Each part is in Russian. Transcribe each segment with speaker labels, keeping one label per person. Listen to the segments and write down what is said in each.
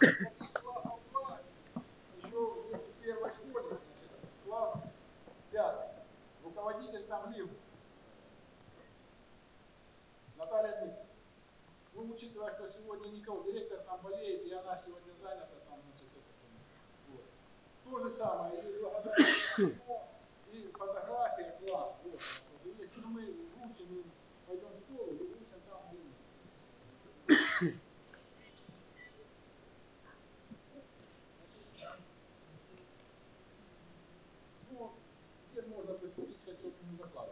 Speaker 1: Класс 2, еще в первой школе, значит, класс 5. Руководитель там Ливус. Наталья Дмитриевна. Ну, учитывая, что сегодня никого, директор там болеет, и она сегодня занята, там, значит, это самое. Вот. То же самое, и благодарность, и фотография, класс, вот. Если мы учим, и пойдем в школу, и учим там, где ну, теперь можно приступить к отчетному докладу.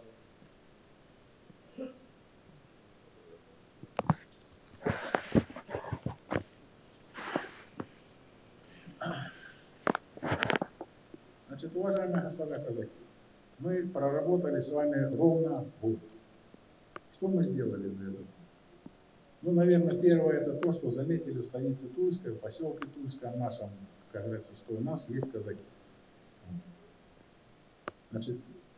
Speaker 1: Значит, уважаемые господа казаки, мы проработали с вами ровно год. Что мы сделали для этого? Ну, наверное, первое это то, что заметили в станице Тульской, в поселке Тульском нашем, как говорится, что у нас есть казаки. Значит,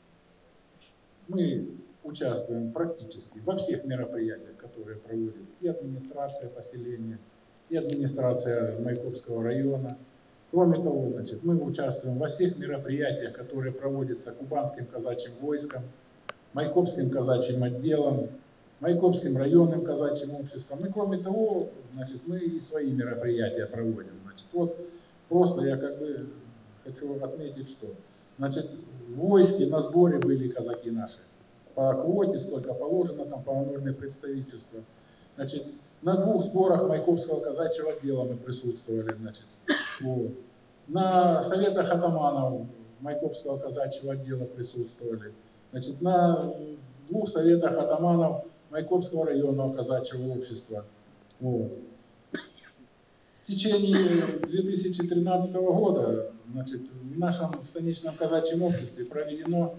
Speaker 1: мы участвуем практически во всех мероприятиях, которые проводит и администрация поселения, и администрация Майкопского района. Кроме того, значит, мы участвуем во всех мероприятиях, которые проводятся Кубанским казачьим войском, Майкопским казачьим отделом, Майкопским районным казачьим обществом. И кроме того, значит, мы и свои мероприятия проводим. Значит, вот просто я как бы хочу отметить, что значит, в войске на сборе были казаки наши. По квоте, сколько положено, там полномочное представительство. Значит, на 2 сборах Майкопского казачьего отдела мы присутствовали. Значит, вот. На советах атаманов Майкопского казачьего отдела присутствовали. Значит, на 2 советах атаманов Майкопского районного казачьего общества. Вот. В течение 2013 года, значит, в нашем станичном казачьем обществе проведено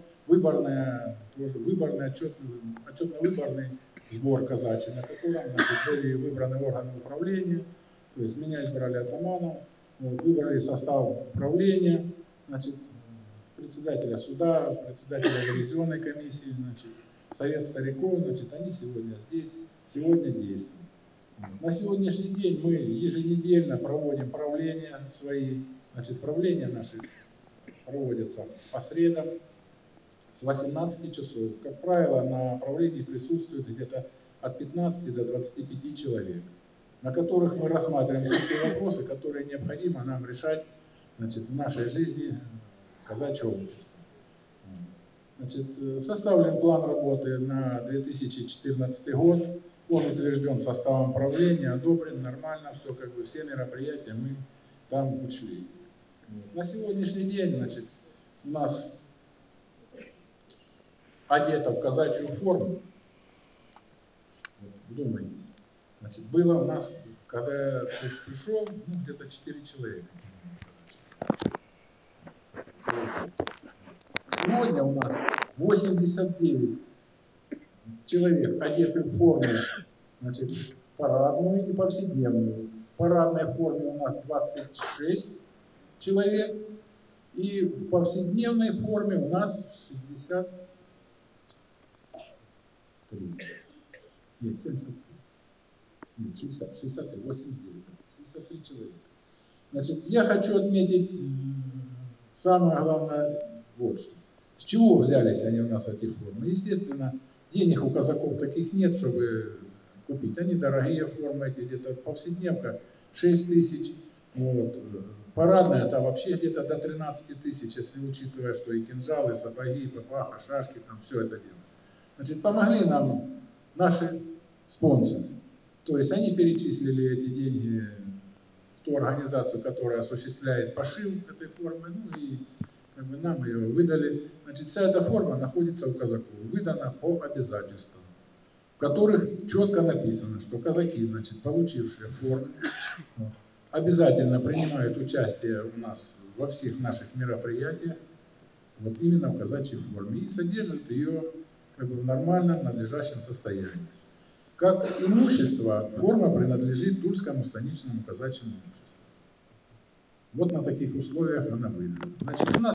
Speaker 1: отчетно-выборный сбор казачий, на котором, значит, были выбраны органы управления, то есть меня избрали атаманом, вот, выбрали состав управления, значит, председателя суда, председателя ревизионной комиссии, значит, совет стариков, значит, они сегодня здесь, сегодня действуют. На сегодняшний день мы еженедельно проводим правления свои, значит, правления наши проводятся по средам с 18 часов. Как правило, на правлении присутствует где-то от 15 до 25 человек, на которых мы рассматриваем все те вопросы, которые необходимо нам решать, значит, в нашей жизни казачьего общества. Значит, составлен план работы на 2014 год. Он утвержден составом правления, одобрен нормально, все, как бы все мероприятия мы там учли. На сегодняшний день, значит, у нас одето в казачью форму. Вдумайтесь. Значит, было у нас, когда я пришел, ну, где-то 4 человека. Сегодня у нас 89 человек одеты в форму, значит, парадную и повседневную. В парадной форме у нас 26 человек, и в повседневной форме у нас 63. Нет, 73. Нет, 60, 63, 89. 63 человека. Значит, я хочу отметить самое главное вот что. С чего взялись они у нас, эти формы? Естественно, денег у казаков таких нет, чтобы купить. Они дорогие формы, эти где-то повседневка 6 тысяч. Вот. Парадная это вообще где-то до 13 тысяч, если учитывая, что и кинжалы, сапоги, папаха, шашки, там все это дело. Значит, помогли нам наши спонсоры. То есть они перечислили эти деньги в ту организацию, которая осуществляет пошив этой формы, ну и как бы нам ее выдали. Значит, вся эта форма находится у казаков, выдана по обязательствам, в которых четко написано, что казаки, значит, получившие форму, обязательно принимают участие у нас во всех наших мероприятиях, вот именно в казачьей форме, и содержат ее как бы в нормальном, надлежащем состоянии. Как имущество, форма принадлежит Тульскому станичному казачьему обществу. Вот на таких условиях она выдана. Значит, у нас